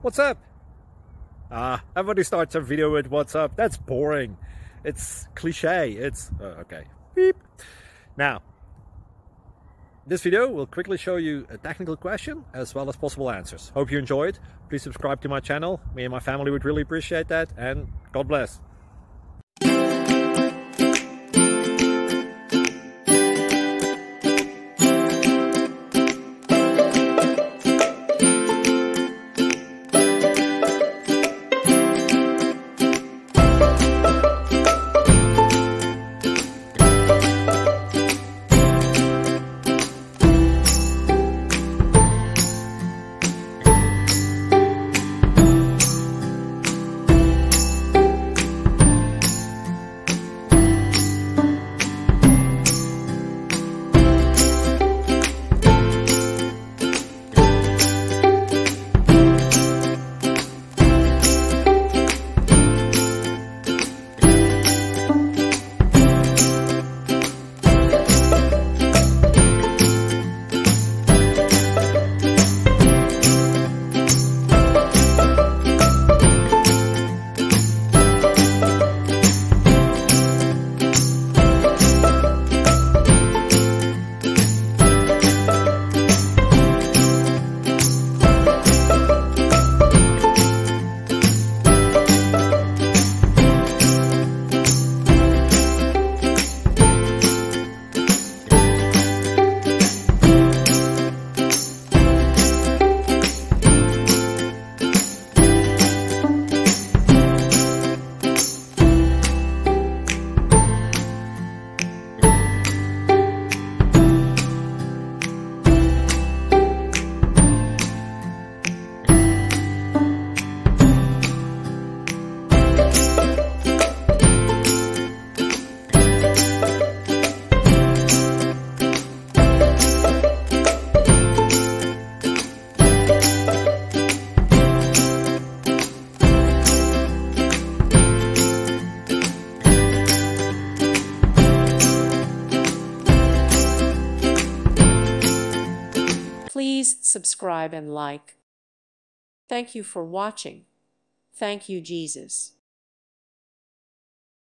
What's up? Everybody starts a video with what's up. That's boring. It's cliche. It's okay. Beep. Now, this video will quickly show you a technical question as well as possible answers. Hope you enjoyed. Please subscribe to my channel. Me and my family would really appreciate that, and God bless. Please subscribe and like. Thank you for watching. Thank you, Jesus.